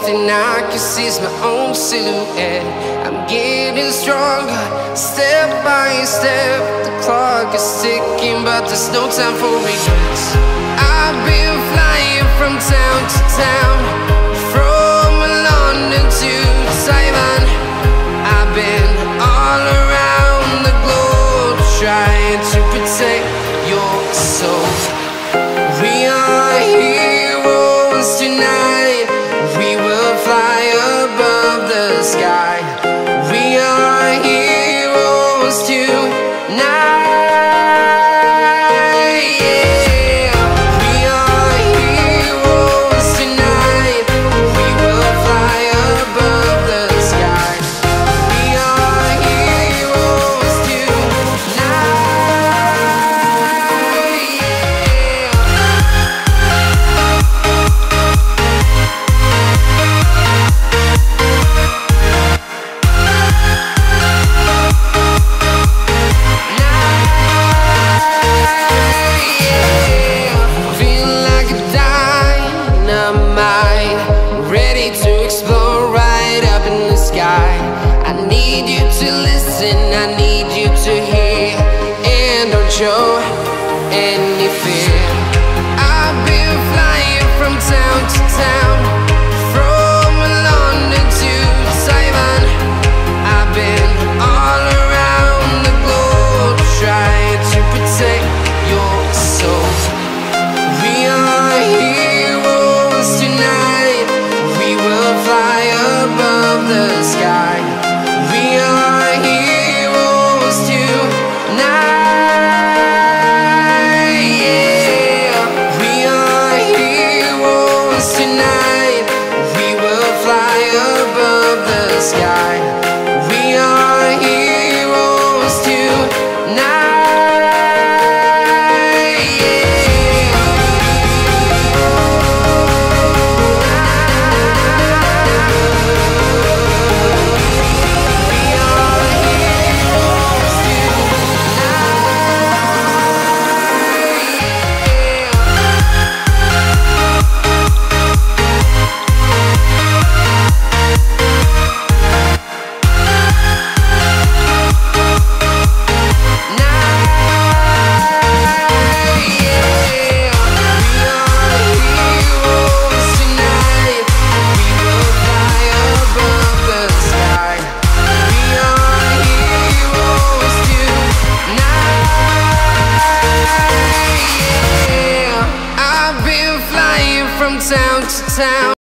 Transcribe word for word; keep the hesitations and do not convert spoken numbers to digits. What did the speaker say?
thing I can see is my own silhouette. I'm getting stronger, step by step. The clock is ticking, but there's no time for regrets. I've been flying from town to town, from London to Taiwan. I've been all around the globe, trying to protect your soul. We are heroes tonight. We will fly above the sky. We are heroes tonight. To explore right up in the sky. I need you to listen, I need you to hear, and don't show any fear. I've been flying from town to town, from London to Taiwan. I've been all around the globe, trying to protect your soul. We are heroes tonight. We will fly above the sky. We are heroes tonight. Yeah, we are heroes tonight. We will fly above the sky. We are heroes tonight. From town to town.